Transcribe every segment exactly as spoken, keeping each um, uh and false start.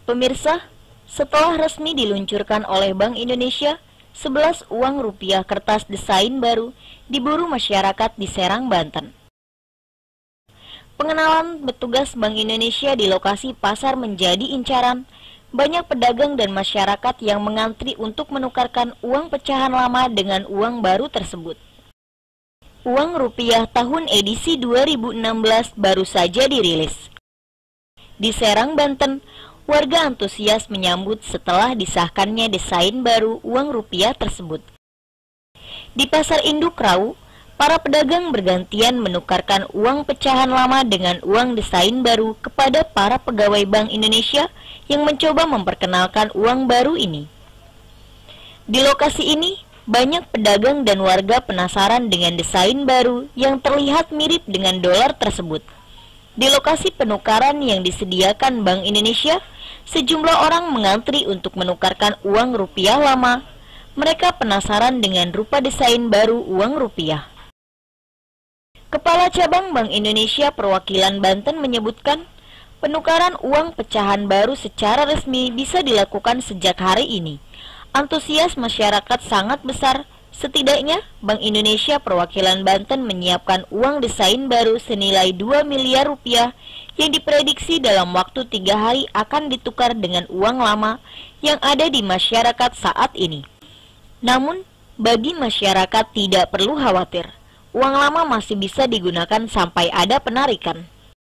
Pemirsa, setelah resmi diluncurkan oleh Bank Indonesia, sebelas uang rupiah kertas desain baru diburu masyarakat di Serang, Banten. Pengenalan petugas Bank Indonesia di lokasi pasar menjadi incaran. Banyak pedagang dan masyarakat yang mengantri untuk menukarkan uang pecahan lama dengan uang baru tersebut. Uang rupiah tahun edisi dua ribu enam belas baru saja dirilis. Di Serang, Banten, warga antusias menyambut setelah disahkannya desain baru uang rupiah tersebut. Di Pasar Induk Rau, para pedagang bergantian menukarkan uang pecahan lama dengan uang desain baru kepada para pegawai Bank Indonesia yang mencoba memperkenalkan uang baru ini. Di lokasi ini, banyak pedagang dan warga penasaran dengan desain baru yang terlihat mirip dengan dolar tersebut. Di lokasi penukaran yang disediakan Bank Indonesia, sejumlah orang mengantri untuk menukarkan uang rupiah lama. Mereka penasaran dengan rupa desain baru uang rupiah. Kepala Cabang Bank Indonesia Perwakilan Banten menyebutkan, penukaran uang pecahan baru secara resmi bisa dilakukan sejak hari ini. Antusias masyarakat sangat besar. Setidaknya, Bank Indonesia Perwakilan Banten menyiapkan uang desain baru senilai dua miliar rupiah yang diprediksi dalam waktu tiga hari akan ditukar dengan uang lama yang ada di masyarakat saat ini. Namun, bagi masyarakat tidak perlu khawatir. Uang lama masih bisa digunakan sampai ada penarikan.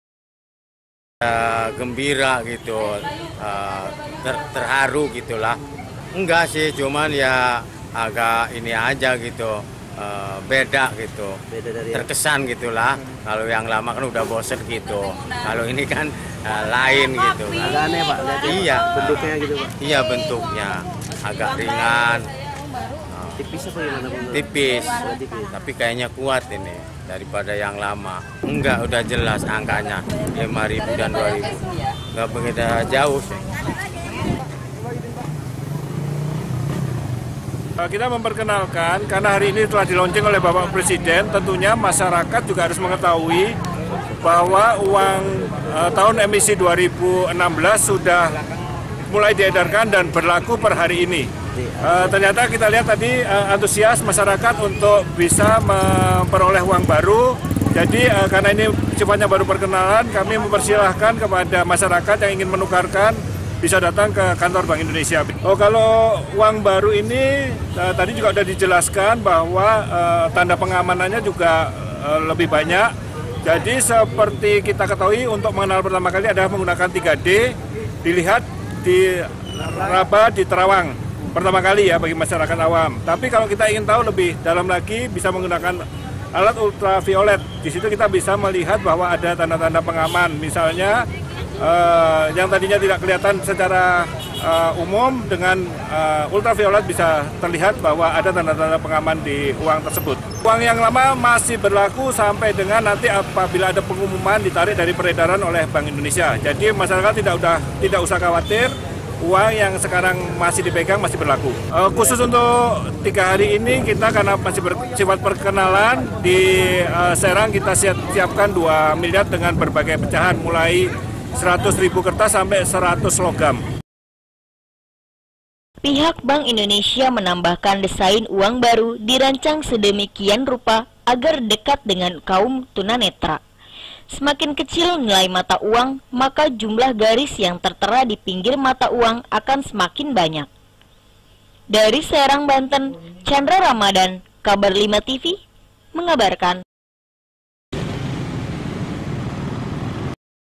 Uh, gembira gitu, uh, ter terharu gitulah. Enggak sih, cuman ya agak ini aja gitu, uh, beda gitu, beda dari terkesan gitulah. Hmm. Kalau yang lama kan udah bosen gitu, kalau ini kan uh, lain gitu. Agak aneh Pak, iya, bentuknya gitu Pak. Iya, bentuknya agak ringan. Tipis apa gimana Bang? Tipis, tapi kayaknya kuat ini daripada yang lama. Enggak, udah jelas angkanya lima ribu dan dua ribu. Enggak begitu jauh sih. Kita memperkenalkan karena hari ini telah dilaunching oleh Bapak Presiden, tentunya masyarakat juga harus mengetahui bahwa uang uh, tahun emisi dua ribu enam belas sudah mulai diedarkan dan berlaku per hari ini. Uh, ternyata kita lihat tadi uh, antusias masyarakat untuk bisa memperoleh uang baru. Jadi uh, karena ini sifatnya baru perkenalan, kami mempersilahkan kepada masyarakat yang ingin menukarkan bisa datang ke kantor Bank Indonesia. Oh, kalau uang baru ini uh, tadi juga sudah dijelaskan bahwa uh, tanda pengamanannya juga uh, lebih banyak. Jadi seperti kita ketahui untuk mengenal pertama kali adalah menggunakan tiga D, dilihat di Raba di Terawang pertama kali ya bagi masyarakat awam. Tapi kalau kita ingin tahu lebih dalam lagi bisa menggunakan alat ultraviolet. Di situ kita bisa melihat bahwa ada tanda-tanda pengaman, misalnya Uh, yang tadinya tidak kelihatan secara uh, umum, dengan uh, ultraviolet bisa terlihat bahwa ada tanda-tanda pengaman di uang tersebut. Uang yang lama masih berlaku sampai dengan nanti apabila ada pengumuman ditarik dari peredaran oleh Bank Indonesia. Jadi masyarakat tidak udah tidak usah khawatir, uang yang sekarang masih dipegang masih berlaku. Uh, khusus untuk tiga hari ini kita karena masih bersifat perkenalan di uh, Serang, kita siap, siapkan dua miliar dengan berbagai pecahan mulai seratus ribu kertas sampai seratus logam. Pihak Bank Indonesia menambahkan desain uang baru dirancang sedemikian rupa agar dekat dengan kaum tunanetra. Semakin kecil nilai mata uang, maka jumlah garis yang tertera di pinggir mata uang akan semakin banyak. Dari Serang, Banten, Chandra Ramadan, Kabar lima T V, mengabarkan.